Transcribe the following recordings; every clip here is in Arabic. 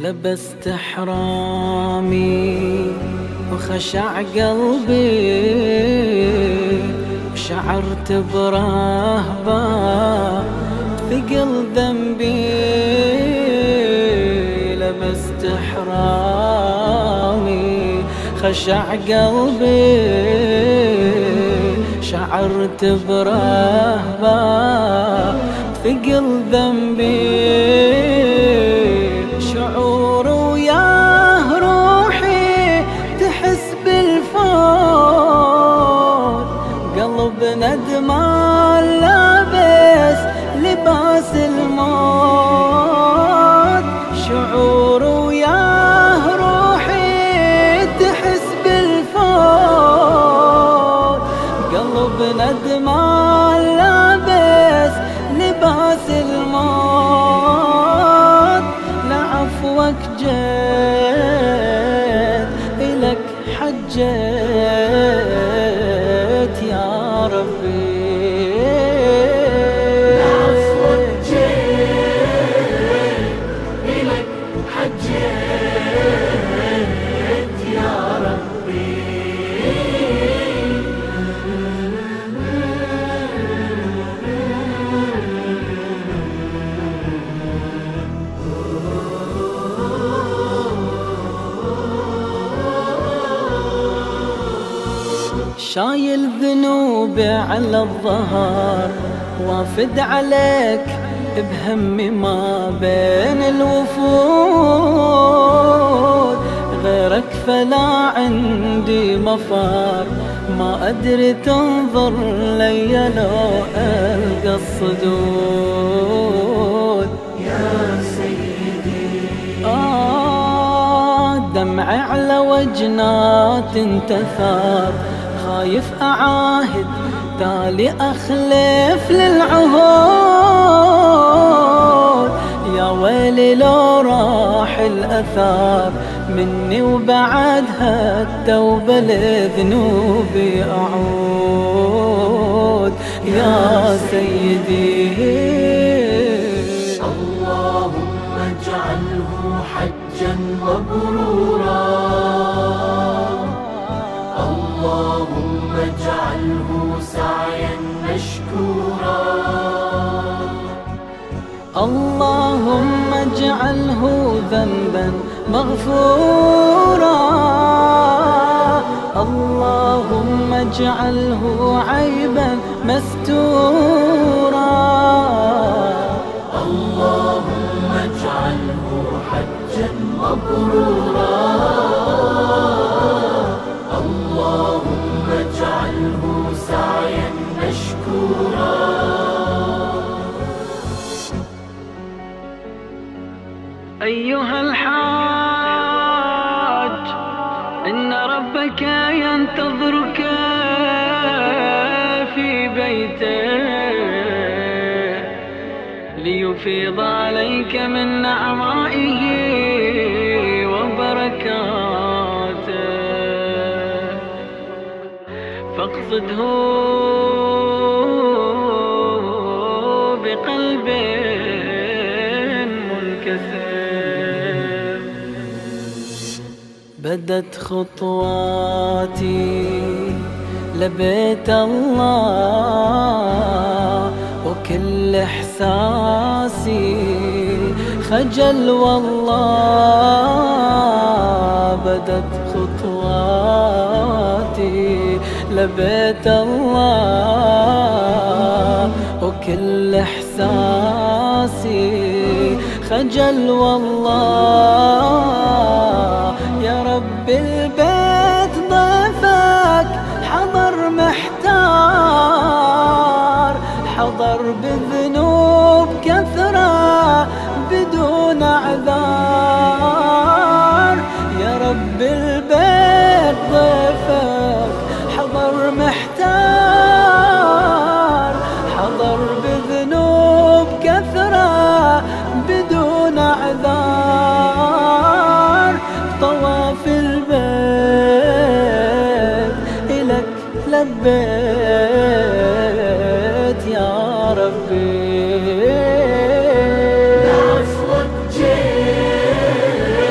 لبست حرامي وخشع قلبي، وشعرت برهبة ثقل ذنبي. لبست حرامي خشع قلبي، شعرت برهبة ثقل ذنبي. شعور وياه روحي تحس بالفوت، قلب ندمان لابس لباس الموت. شعور وياه روحي تحس بالفوت، قلب ندمان لابس لباس الموت. لعفوك جيت إلك حجيت يا ربي. لعفوك جيت إلك حجيت يا ربي. شايل ذنوبي على الظهر، وافد عليك بهمي ما بين الوفود. غيرك فلا عندي مفر، ما أدري تنظر لي لو ألقى الصدود. يا سيدي دمعي على وجنات انتثر، خايف أعاهد تالي أخلف للعهود. يا ويلي لو راح الأثار مني، وبعدها التوبة لذنوبي أعود. يا سيدي اللهم اجعله حجا مبرورا، اللهم اجعله سعيا مشكورا، اللهم اجعله ذنبا مغفورا، اللهم اجعله عيبا مستورا. اللهم اجعله حجا مبرورا، اللهم اجعله سعيا مشكورا. أيها الحاج، إن ربك ينتظرك في بيته ليفيض عليك من نعمائه وبركاته، فاقصده بقلب منكسر. بدت خطواتي لبيت الله، وكل إحساسي خجل والله. بدت خطواتي لبيت الله، وكل إحساسي خجل والله. يا رب البيت ضيفك حضر محتار، حضر بذنوب كثرة بدون أعذار. يا رب البيت ضيفك حضر محتار، حضر بذنوب كثرة بدون أعذار. طواف البيت إلك لبيت يا ربي. لعفوك جيت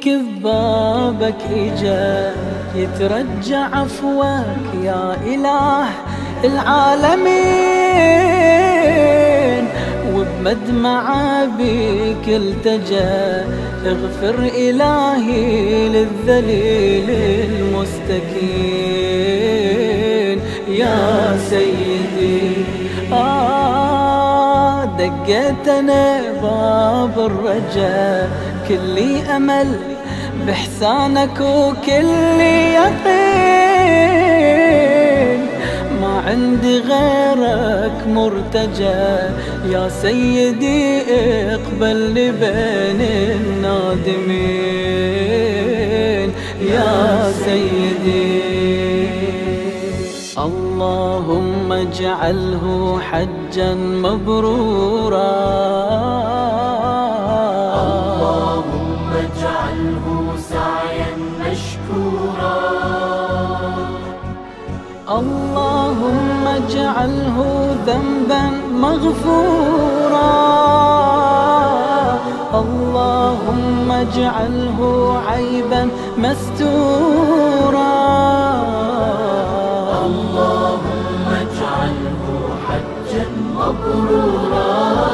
فيك ببابك إجا يترجى عفوك يا إله العالمين، وبمدمعة بك التجا اغفر إلهي للذليل المستكين يا سيدي. دقيت أنا باب الرجا كلي أمل بإحسانك وكلي يقين، ما عندي غيرك مرتجى يا سيدي اقبلني بين النادمين يا سيدي. اللهم اجعله حجا مبرورا، اللهم اجعله سعيا مشكورا، اللهم اجعله ذنبا مغفورا، اللهم اجعله عيبا مستورا، اللهم اجعله حجا مبرورا.